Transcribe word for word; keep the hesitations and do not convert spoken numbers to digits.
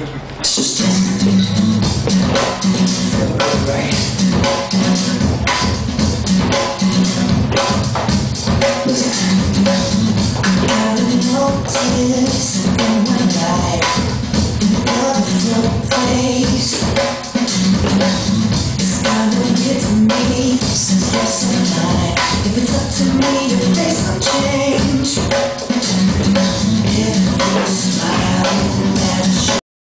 It's just right. Listen. I noticed something in my life. Another place. It's not gonna get to me since you're so